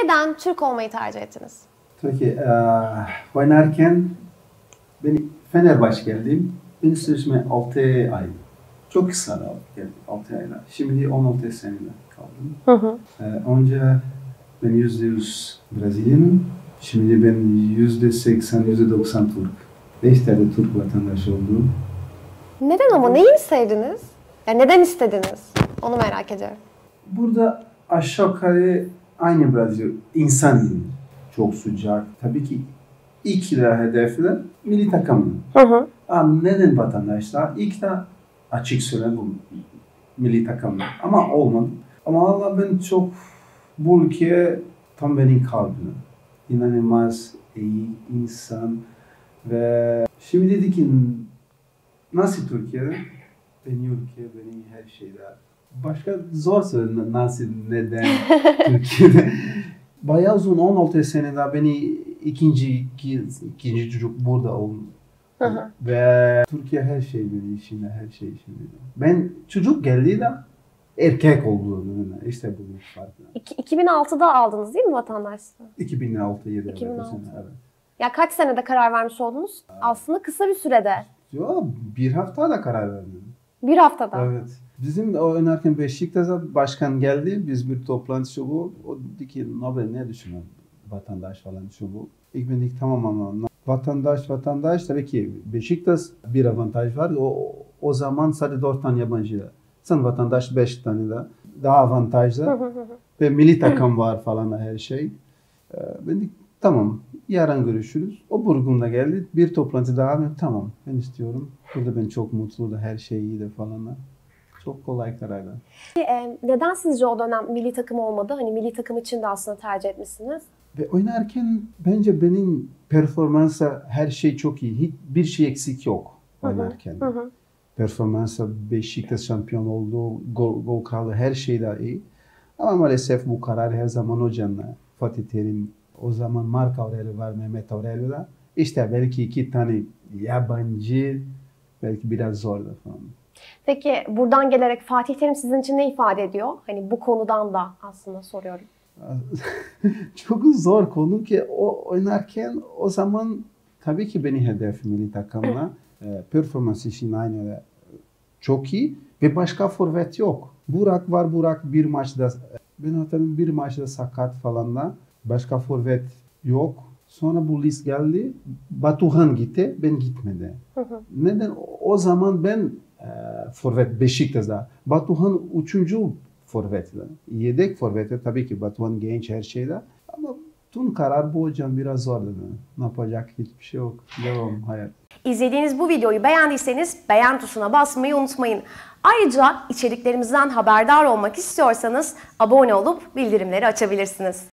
Neden Türk olmayı tercih ettiniz? Tabii ki oynarken ben Fenerbahçe geldim. Ben sözleşme 6 ay. Çok kısa da geldim 6 ayla. Şimdi 16 senede kaldım. Önce ben %100 Brezilyalı. Şimdi ben %80, %90 Türk. 5 tane Türk vatandaşı oldum. Neden ama? Neyi sevdiniz? Yani neden istediniz? Onu merak ediyorum. Burada aşağı yukarı aynı Brezilya. İnsan çok sıcak. Tabii ki ilk de hedefler milli takım. Ama neden vatandaşlar? İlk de açık söyleyeyim bu milli takım. Ama olmadı. Ama Allah ben çok bu ülkeye tam benim kalbim. İnanılmaz iyi insan ve şimdi dedi ki nasıl Türkiye'de? Benim ülke, benim her şeyde. Başka zor söyledi nasıl, neden Türkiye'de. Bayağı uzun 16 senede beni ikinci çocuk burada oldu. Ve Türkiye her şey dedi işinde, her şey işinde. Ben çocuk geldi de erkek oldu. İşte bu farkı. 2006'da aldınız değil mi vatandaşlığı? 2006-2007. 2006. Evet. Ya kaç senede karar vermiş oldunuz? Aslında kısa bir sürede. Yo, bir haftada karar verdim. Bir haftada. Evet. Bizim oynarken Beşiktaş'a başkan geldi. Biz bir toplantı şu bu. O dedi ki Nobel ne düşünüyor? Vatandaş falan şu bu. İlk ben dedik tamam ama vatandaş tabii ki Beşiktaş bir avantaj var. O zaman sadece 4 tane yabancı. Sen vatandaş 5 tane de daha avantajlı. Ve milli takım var falan her şey. Ben dedik tamam yarın görüşürüz. O Burgun'da geldi. Bir toplantı daha tamam ben istiyorum. Burada ben çok mutluydu. Her şey iyiydi falan. Çok kolay kararlar. Neden sizce o dönem milli takım olmadı? Hani milli takım için de aslında tercih etmişsiniz. Ve oynarken bence benim performansa her şey çok iyi. Hiçbir şey eksik yok oynarken. Performansa Beşiktaş şampiyon oldu. Gol kralı her şey de iyi. Ama maalesef bu karar her zaman hocanla. Fatih Terim, o zaman Mark Aurelio var, Mehmet Aurelio da. İşte belki 2 tane yabancı belki biraz zordu falan. Peki buradan gelerek Fatih Terim sizin için ne ifade ediyor? Hani bu konudan da aslında soruyorum. Çok zor konu ki o oynarken o zaman tabii ki benim hedefim milli takımla. Performans için aynı çok iyi ve başka forvet yok. Burak var, Burak bir maçta ben hatırlıyorum bir maçta sakat falan da başka forvet yok. Sonra bu list geldi. Batuhan gitti, ben gitmedi. Neden? O zaman ben forvet Beşiktaş'da. Batuhan 3. forvetti. Yedek forveti tabii ki Batuhan genç her şeyde. Ama tüm karar bu hocam biraz zordu. Ne yapacak hiçbir şey yok. Devam hayat. İzlediğiniz bu videoyu beğendiyseniz beğen tuşuna basmayı unutmayın. Ayrıca içeriklerimizden haberdar olmak istiyorsanız abone olup bildirimleri açabilirsiniz.